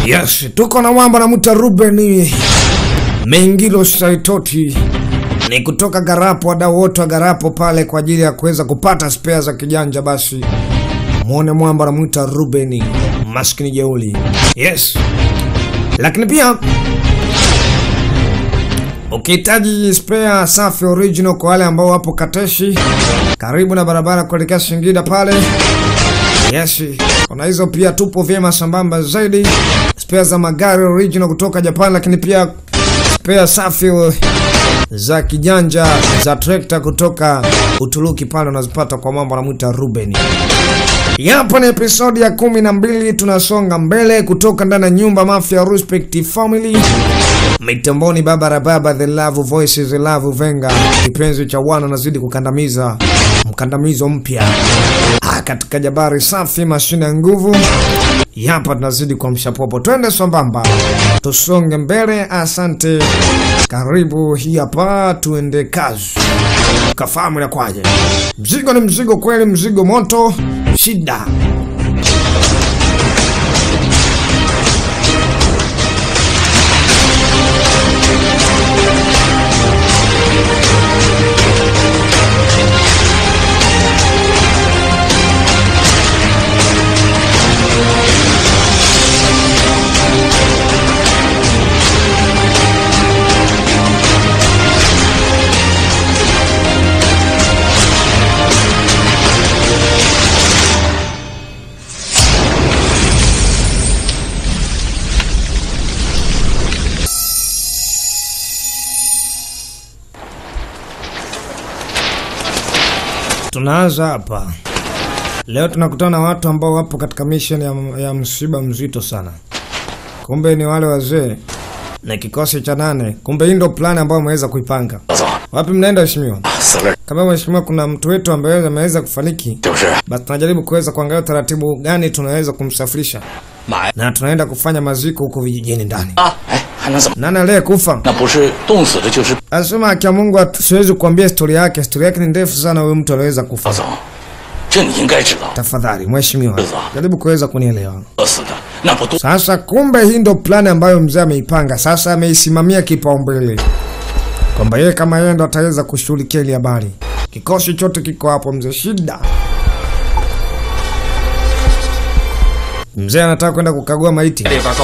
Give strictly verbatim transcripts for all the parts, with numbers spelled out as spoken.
Yes, tuko na mwamba na muta Ruben Mengilo Saitoti. Ni kutoka Garapo, wadau wote wa Garapo pale kwa ajili ya kuweza kupata spare za kijanja. Basi muone mwamba na muta Ruben maskini jeuli. Yes. Lakini pia ukihitaji spare safi original kwa wale ambao wapo Kateshi karibu na barabara kuelekea Singida pale. Yes, kuna hizo pia tupo vyema sambamba zaidi. Spare za magari original kutoka Japan, lakini pia spare safi za kijanja za trekta kutoka Uturuki pale unazipata kwa mambo na muita Ruben. Hapa ni episode ya kumi na mbili, tunasonga mbele kutoka ndani ya nyumba Mafia Respect Family. Mitamboni baba rababa, the love voices, the love venga. Kipenzi cha wana nazidi kukandamiza mkandamizo mpya katika jabari safi, mashine ya nguvu. Hapa tunazidi kwa mshapopo, twende sambamba tusonge mbele. Asante, karibu hii hapa, tuende kazi. Kafahamu ya kwaje, mzigo ni mzigo kweli, mzigo moto, shida. Tunaanza hapa. Leo tunakutana na watu ambao wapo katika mission ya, ya msiba mzito sana. Kumbe ni wale wazee na kikosi cha nane. Kumbe hii ndio plan ambayo wameweza kuipanga. Wapi mnaenda mheshimiwa? Kama mheshimiwa kuna mtu wetu ambaye ameweza kufaniki, basi tunajaribu kuweza kuangalia taratibu gani tunaweza kumsafirisha. Na tunaenda kufanya maziko huko vijijini ndani. Nana leo kufa. Asema kia Mungu siwezi kuambia story yake. Story yake ni ndefu sana, huyo mtu anaweza kufa. Tafadhali mheshimiwa, jaribu kuweza kunielewa. Sasa kumbe hii ndio plan ambayo mzee ameipanga. Sasa ameisimamia kipaumbele kwamba yeye kama yeye ndo ataweza kushughulikia ile habari. Kikosi chote kiko hapo mzee, shida. Mzee anataka kwenda kukagua maiti.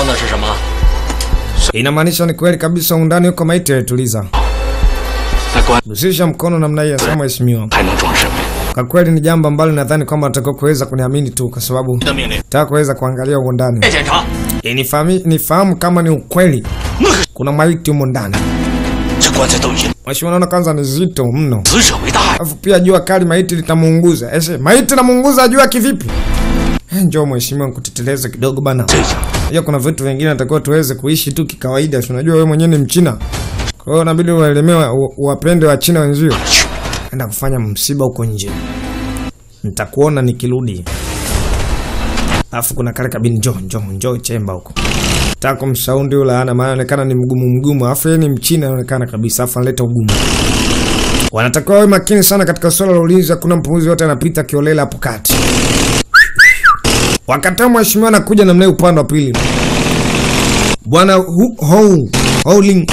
Inamaanisha ni kweli kabisa undani yuko maiti. Tuliza, usisha mkono namna hii asema mheshimiwa. Kwa kweli ni jambo ambalo nadhani kwamba atakao kuweza kuniamini tu, kwa sababu nataka kuweza kuangalia huko ndani. Nifahamu nifahamu kama ni ukweli kuna maiti huko ndani. Mheshimiwa, naona kwanza ni zito mno. Alafu pia jua kali maiti litamuunguza. Ese maiti namuunguza jua kivipi? Njoo mheshimiwa kuteteleza kidogo bana. Hiyo kuna vitu vingine natakiwa tuweze kuishi tu kikawaida. Unajua wewe mwenyewe ni Mchina. Kwa hiyo inabidi uelemewe uwapende wa China wenzio. Enda kufanya msiba huko nje. Nitakuona nikirudi. Alafu kuna kale kabini, njoo njoo njoo chemba huko. Nataka kumsaundi yule ana maana anaonekana ni mgumu mgumu. Alafu yeye ni Mchina anaonekana kabisa, alafu analeta ugumu. Wanatakiwa wawe makini sana katika swala la ulinzi. Kuna mpuuzi yote anapita kiolela hapo kati. Wakati mheshimiwa anakuja namna upande wa pili, bwana ho howling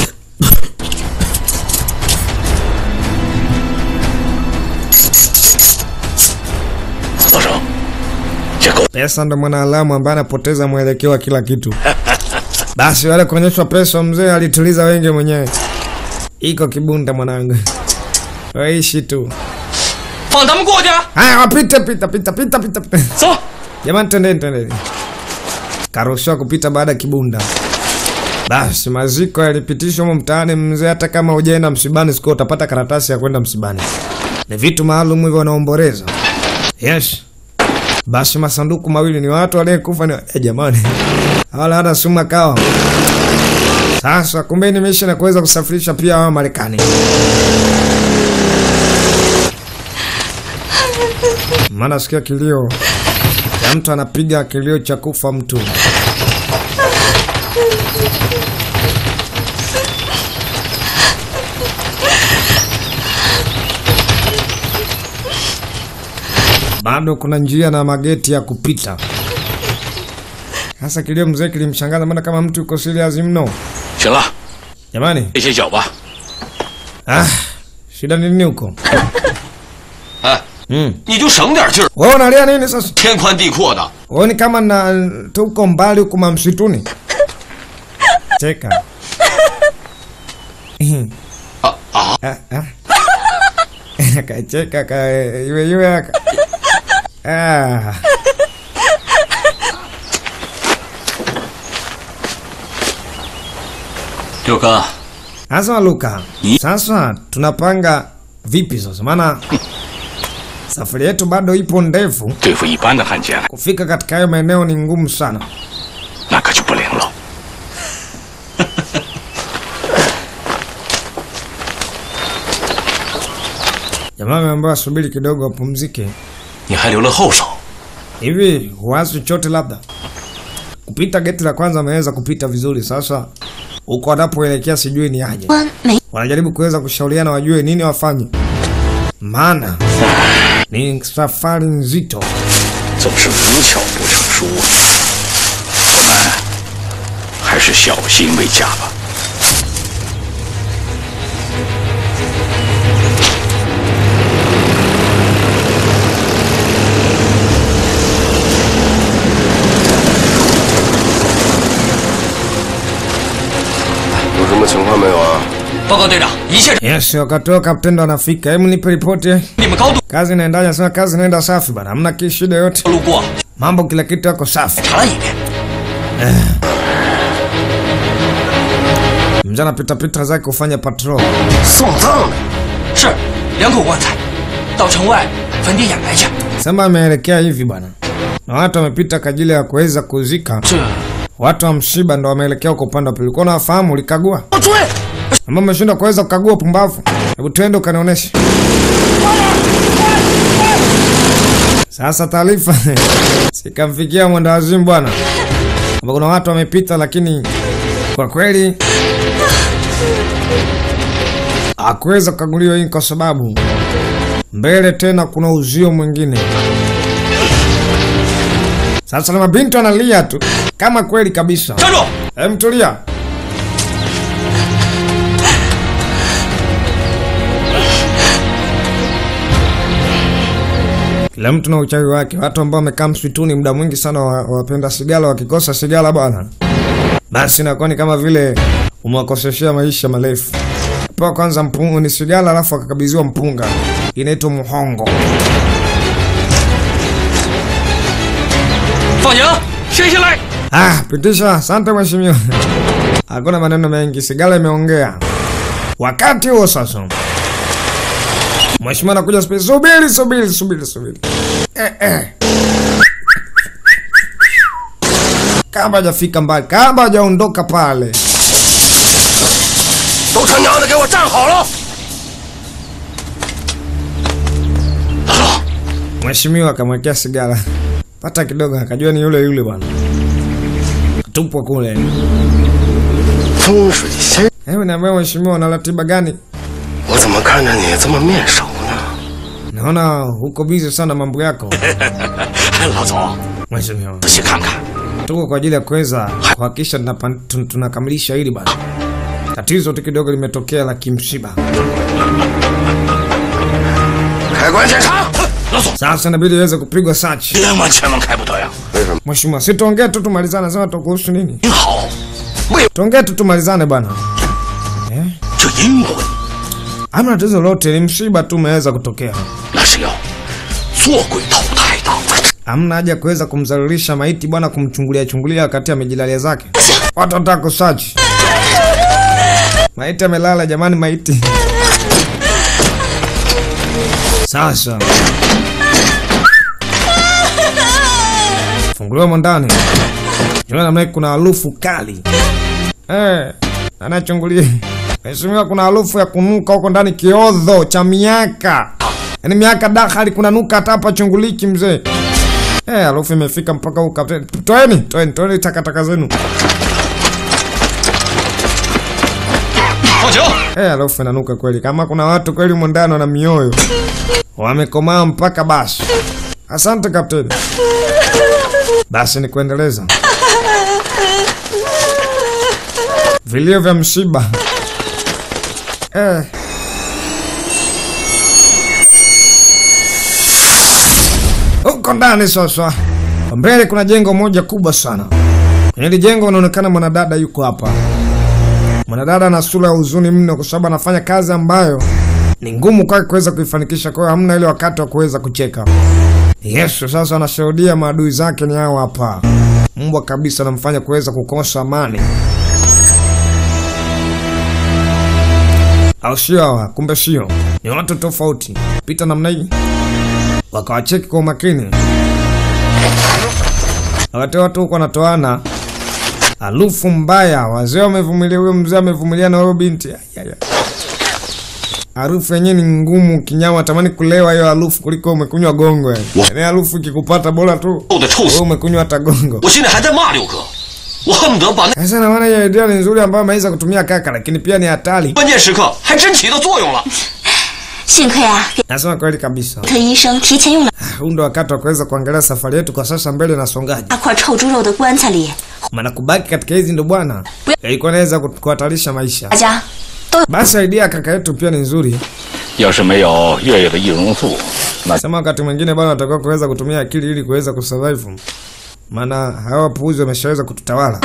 pesa ndo mwanaalamu ambaye anapoteza mwelekeo wa kila kitu. Basi wale kuonyeshwa pesa, mzee alituliza wengi mwenyewe. Iko kibunda mwanangu, waishi tu. Haya wapite pita pita pita pita pita. So jamani, twende twende. Karuhusiwa kupita baada ya kibunda. Basi maziko yalipitishwa huko mtaani mzee. Hata kama hujaenda msibani siku utapata karatasi ya kwenda msibani. Ni vitu maalum hivyo wanaomboreza. Yes. Basi masanduku mawili ni watu wale kufa ni eh, jamani. Wala hata suma kawa. Sasa kumbe ni mission ya kuweza kusafirisha pia wa Marekani. Maana sikia kilio ya mtu anapiga kilio cha kufa mtu. Bado kuna njia na mageti ya kupita. Hasa kilio mzee kilimshangaza maana kama mtu yuko serious mno. 行了， Jamani, 歇歇脚吧。 ah, shida ni nini huko? 哎， 嗯， 你就省点劲儿。 wewe unalia nini sasa? 天宽地阔的， Wewe ni kama na tuko mbali huko msituni. Cheka. 啊啊！ Ah, ah. Kacheka ka iwe iwe. Ah. 六哥， Sasa Luka, sasa tunapanga vipi sasa? Maana safari yetu bado ipo ndefu. 对付一般的汉奸， Kufika katika hayo maeneo ni ngumu sana. 那可就不灵了。 Jamaa ameambiwa subiri kidogo apumzike. 你还留了后手， Hivi huwazi chochote labda? Kupita geti la kwanza ameweza kupita vizuri, sasa huko wanapoelekea sijui ni aje. Wanajaribu kuweza kushauriana wajue nini wafanye. Maana ni safari nzito. 总是无巧不成书。我们还是小心为佳吧。 有什么情况没有啊？ 报告队长，一切 Yes, wakati wa kapteni ndo anafika. Hebu nipe ripoti. 你们高度 Kazi inaendaje? Sasa kazi inaenda safi bana. Hamna kishida yote. 路过， Mambo kila kitu yako safi. 查了一遍。 Mjana pita pita zake kufanya patrol. 送葬的，是两口棺材，到城外坟地掩埋去。 Sema ameelekea hivi bana. Na watu wamepita kwa ajili ya kuweza kuzika. 这 Watu wa msiba ndo wameelekea huko upande wa pili. Ulikuwa unafahamu ulikagua? 我追， Ama umeshindwa kuweza kukagua pumbavu? Hebu twende ukanionyeshe. Sasa taarifa sikamfikia mwendawazimu bwana. Kama kuna watu wamepita lakini kwa kweli hakuweza kukaguliwa hii kwa sababu mbele tena kuna uzio mwingine. Sasa na mabinti analia tu kama kweli kabisa. 站住！ Hem, tulia. Kila mtu na uchawi wake. Watu ambao wamekaa msituni muda mwingi sana wapenda sigara, wakikosa sigara bwana, basi inakuwa ni kama vile umewakoseshea maisha marefu. Kwa kwanza mpunga ni sigara, alafu akakabidhiwa mpunga. Inaitwa muhongo. 放行，歇下来。 Ah, pitisha. Asante mheshimiwa. Hakuna maneno mengi, sigara imeongea. Wakati huo sasa mheshimiwa anakuja spesi. Subiri, subiri, subiri, subiri. Eh, eh. Kama hajafika mbali, kama hajaondoka pale. 都他娘的给我站好了！ Mheshimiwa akamwekea sigara. Pata kidogo, akajua ni yule yule bwana. Tupwa kule. 风水先， Hebu niambie mheshimiwa, una ratiba gani? 我怎么看着你这么面熟呢？ Naona uko busy sana mambo yako. 老总， Mheshimiwa, 仔细看看， tuko kwa ajili ya kuweza kuhakikisha tunapa- tun- tunakamilisha hili bwana. Tatizo tu kidogo limetokea la kimsiba. 开关检查。 老总， Sasa inabidi iweze kupigwa search. 千万千万开不得呀！ 为什么？ Mheshimiwa, si tuongee tu tumalizane, sema tukuhusu nini? 您好，为 Tuongee tu tumalizane bwana. Eh? 这阴魂， Hamna tatizo lote, ni msiba tu umeweza kutokea. 那是要做鬼投胎的。 Hamna haja kuweza kumzalilisha maiti bwana, kumchungulia chungulia wakati amejilalia zake. Watu wataka kusearch. Maiti amelala jamani, maiti. Sasa funguliwa mondani. Jua namna kuna harufu kali. Eh, anachungulia. Mheshimiwa, kuna harufu ya kunuka huko ndani, kiodho cha miaka. Yaani miaka dakhali kuna nuka hata hapa chunguliki mzee. Eh, harufu imefika mpaka huko kapteni. Toeni, toeni, toeni takataka zenu. 报警！ Eh, harufu inanuka kweli. Kama kuna watu kweli mondano na mioyo wamekomaa mpaka basi. Asante kapteni. Basi ni kuendeleza. Vilio vya msiba. Eh. Huko ndani sasa. Mbele kuna jengo moja kubwa sana. Kwenye hili jengo unaonekana mwanadada yuko hapa. Mwanadada ana sura ya huzuni mno kwa sababu anafanya kazi ambayo ni ngumu kwake kuweza kuifanikisha, kwa hiyo hamna ile wakati wa kuweza kucheka. Yesu sasa anashuhudia maadui zake ni hao hapa. Mbwa kabisa anamfanya kuweza kukosa amani. Au sio hawa? Kumbe sio. Ni watu tofauti. Pita namna hii. Wakawacheki kwa makini. Wakati watu huko wanatoana harufu mbaya. Wazee wamevumilia, huyo mzee amevumilia na huyo binti. Harufu yenyewe ni ngumu, kinyama tamani kulewa hiyo harufu kuliko umekunywa gongo. Yaani harufu ikikupata bora tu wewe umekunywa hata gongo. Sasa na maana hiyo idea ni nzuri ambayo ameweza kutumia kaka, lakini pia ni hatari. Nasema kweli kabisa. Huu ndo wakati wa kuweza kuangalia safari yetu kwa sasa mbele na songaji. Maana kubaki katika hizi ndo bwana ilikuwa inaweza kuhatarisha maisha. Basi idea kaka yetu pia ni nzuri. Nasema wakati mwingine bwana atakuwa kuweza kutumia akili ili kuweza kusurvive. Maana hawa puuzi wameshaweza kututawala.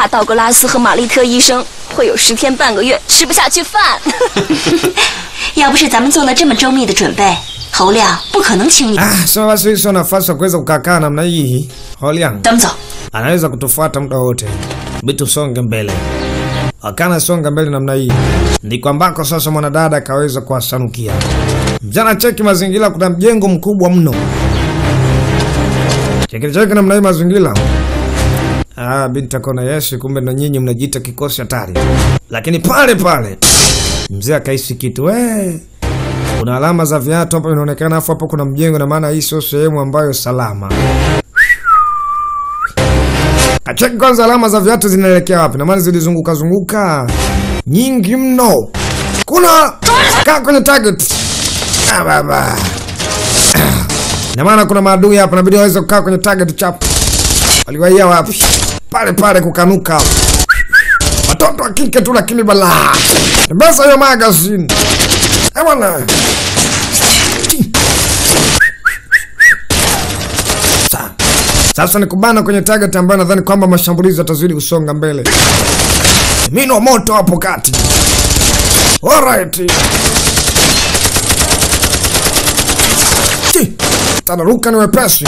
Ah, so basi hizo nafasi kuweza kukaa namna hii. Holiang anaweza kutufuata muda wote. Bitu songe mbele. Akana songa mbele namna hii. Ndiko ambako sasa mwanadada akaweza kuwasanukia. Mjana cheki mazingira, kuna mjengo mkubwa mno. Cheki cheki namna hii mazingira. Ah, binti akona Yesu, kumbe na nyinyi mnajiita kikosi hatari. Lakini pale pale mzee akaisi kitu. We, kuna alama za viatu hapo inaonekana, afu hapo kuna mjengo, na maana hii sio sehemu ambayo salama. Acheki kwanza alama za viatu zinaelekea wapi, na maana zilizunguka zunguka nyingi mno. Kuna kaa kwenye target. Ah baba. Na maana kuna maadui hapa, inabidi waweze kukaa kwenye target chap. Waliwaia wapi? Pale pale kukanuka. Watoto wa kike tu lakini balaa. Basa hiyo magazine. Eh bwana. Sasa ni kubana kwenye target ambayo nadhani kwamba mashambulizi yatazidi kusonga mbele. Mino moto hapo kati. Alright. Tanaruka ni wepesi.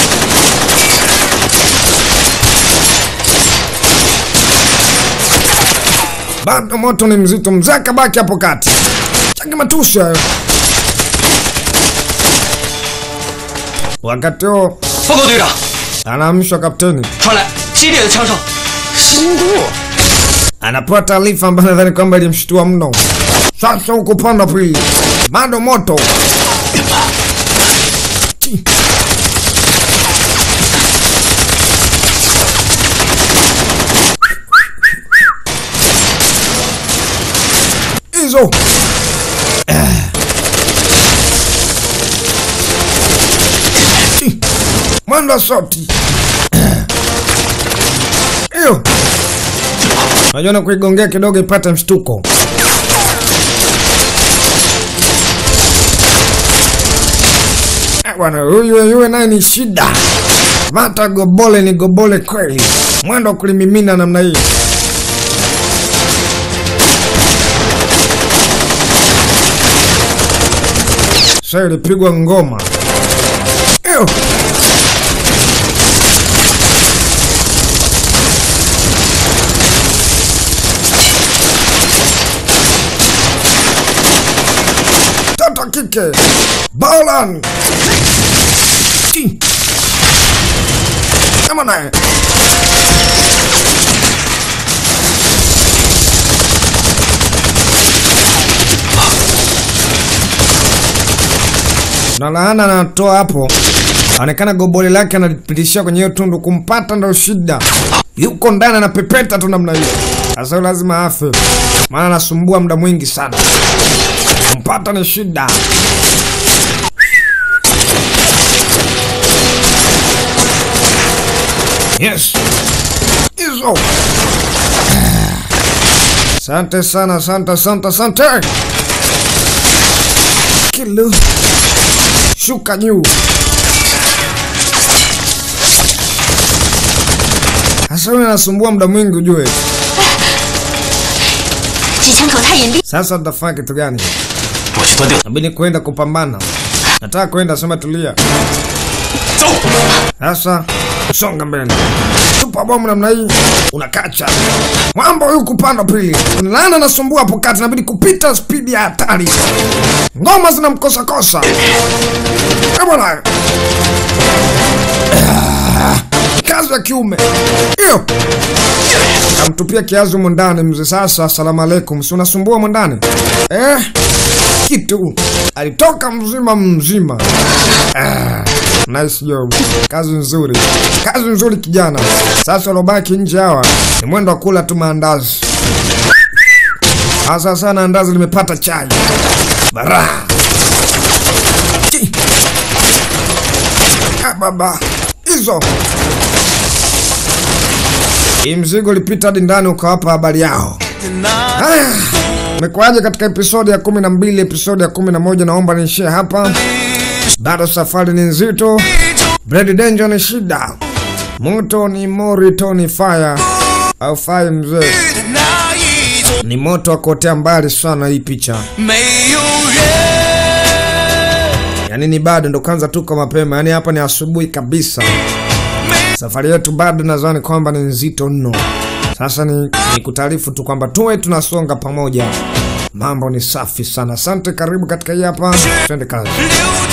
Bado moto ni mzito, mzee kabaki hapo kati. Changi matusi hayo. Wakati huo anaamshwa kapteni. Anapewa taarifa ambayo nadhani kwamba ilimshtua mno. Sasa huko panda pili. Bado moto. Izo. Mwendo soti. Iyo. Najua kuigongea kidogo ipate mshtuko. Bwana huyu yule naye ni shida. Mata gobole ni gobole kweli. Mwendo kulimimina namna hii. Sasa ilipigwa ngoma. Eyo. Toto kike. Baolan. Come on now. Na laana anatoa hapo. Anaonekana gobole lake analipitishia kwenye hiyo tundu, kumpata ndio shida. Yuko ndani na pepeta tu namna hiyo. Sasa lazima afe. Maana anasumbua muda mwingi sana. Kumpata ni shida. Yes. Hizo. Asante sana, asante, asante, asante. Kilu. Shuka juu. Hasa wewe unasumbua muda mwingi ujue. Sasa tutafanya kitu gani? Nabidi kwenda kupambana. Nataka kwenda, sema tulia. Sasa songa mbele. Tupa bomu namna hii, unakacha. Mambo huyu kupanda pili. Unalana nasumbua hapo kati, inabidi kupita speed ya hatari. Ngoma zinamkosa kosa. Hebu na. Kazi ya kiume. Hiyo. Kamtupia kiazi mwandani mzee. Sasa asalamu alaykum. Si unasumbua mwandani? Eh? Kitu. Alitoka mzima mzima. Ah. Nice job. Kazi nzuri. Kazi nzuri kijana. Sasa lobaki nje hawa ni mwendo wa kula tu maandazi. Sasa sana andazi limepata chai. Bara. Ah baba. Hizo. Hii mzigo lipita hadi ndani ukawapa habari yao. Haya. Umekuaje katika episodi ya kumi na mbili, episodi ya kumi na moja naomba niishie hapa. Bado safari ni nzito. Brady Danger ni shida. Moto ni morito ni fire. Au fire mzee. Ni moto wa kotea mbali sana hii picha. Yani ni bado ndo kwanza tuko mapema. Yani hapa ni asubuhi kabisa. Safari yetu bado nadhani kwamba ni nzito mno. Sasa ni, ni kutaarifu tu kwamba tuwe tunasonga pamoja. Mambo ni safi sana. Asante, karibu katika hii hapa. Twende kazi.